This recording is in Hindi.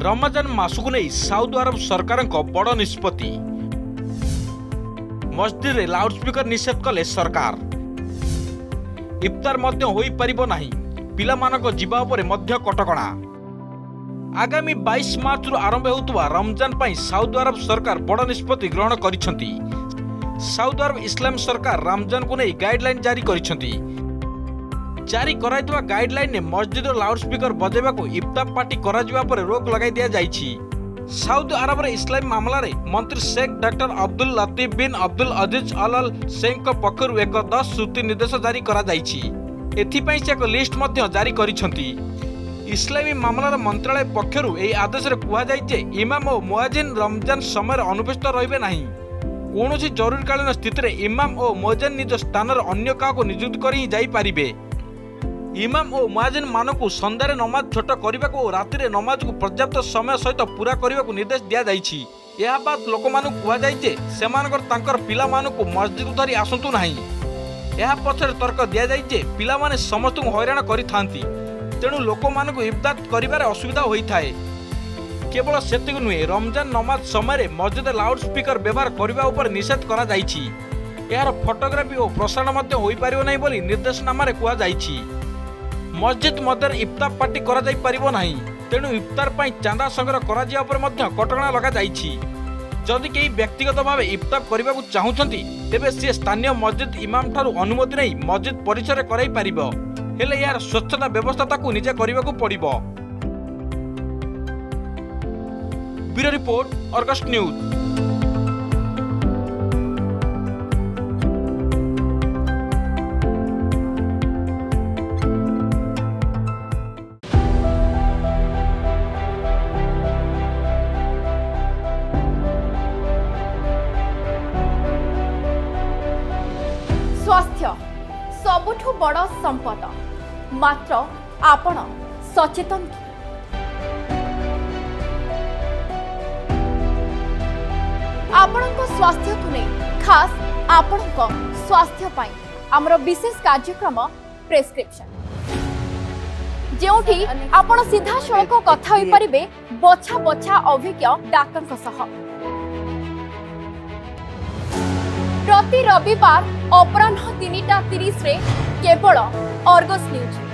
रमजान मासकु नहीं साउदी अरब सरकार बड़ निष्पत्ति। मस्जिद रे लाउडस्पीकर निषेध कले सरकार। इफ्तार मध्य होई परिबो नाही, पिलामानक जीवा उपरे मध्य कटकणा। आगामी 22 मार्च रु आरंभ होउतबा रमजान पई साउदी अरब सरकार बड़ निष्पत्ति ग्रहण करिसंती। साउदी अरब इस्लाम सरकार रमजान को नहीं गाइडलाइन जारी करिसंती। जारी कराइतबा गाइडलाइन ने मस्जिद लाउडस्पीकर बजेबा को इफ्तार पार्टी करा जिबा पर रोक लगाई दिया जाइछि। साउदी अरब रे इस्लाम मामला रे मंत्री Sheikh doctor Abdul Latif bin Abdul Aziz Al Sheikh को पक्षरु एक 10 सूची निर्देश जारी करा जाइछि। एथि पई से एक लिस्ट मध्य जारी करिसंती। इस्लामी मामलार मंत्रालय पक्षरु एही आदेश रे कुहा जाय जे इमाम और मुआजिन रमजान समय अनुपस्थित रहिबे नाही। कोनोसी जरूरीकालीन स्थिति रे इमाम और मुआजिन निज स्थान रे अन्य का को नियुक्त करि जाई पारिबे। इमाम और मुआजिन मानकु संध्यारे नमाज छोट करने और राति रे नमाज को पर्याप्त समय सहित पूरा करने को निर्देश दिया जाइछि। यह बात लोक मानकु कुहा जाय जे सेमानकर तांकर पिला मानकु मस्जिद को धरी आसंतु नाही। यह पछरे तर्क दिया जाय जे पिला माने समस्त हैरान करिथांती, तेणु लोक मानकु इबादत करिबारे असुविधा होइथाए। केवल सेतिक नुहे, रमजान नमाज समय मस्जिद लाउडस्पीकर व्यवहार करने उपर निषेध करा जाइछि। यार फोटोग्राफी और प्रसारण मध्य होई पारिबो नाही बोली निर्देशनामा रे कुहा जाइछि। मस्जिद मध्य इफ्तार पार्टी करा जाई परिबो नाही, तेणु इफ्तार पई चांदा संग्रह करा जिया पर मध्य कटकणा लगा जाइछि। जदि केही व्यक्तिगत भाव इफ्तार करबा को चाहुछंती तेबे से स्थानीय मस्जिद इमाम ठारू अनुमति नै मस्जिद परिसर कराई परिबो, हेले यार स्वच्छता व्यवस्था ताकू निजे करबा को पड़िबो। Bureau report, Argus news. स्वास्थ्य सबुठु बड़ संपद, मात्र आपण सचेतन। आपणक स्वास्थ्य को नहीं खास आपणक स्वास्थ्य पाई आमर विशेष कार्यक्रम प्रेस्क्रिप्शन, जेउठी आपण सीधा सड़क कथा होई परिबे बछा बछा अभिज्ञ डाक्टर सह। प्रति रविवार अपराह्न 3:30 रे केवल अर्गस न्यूज।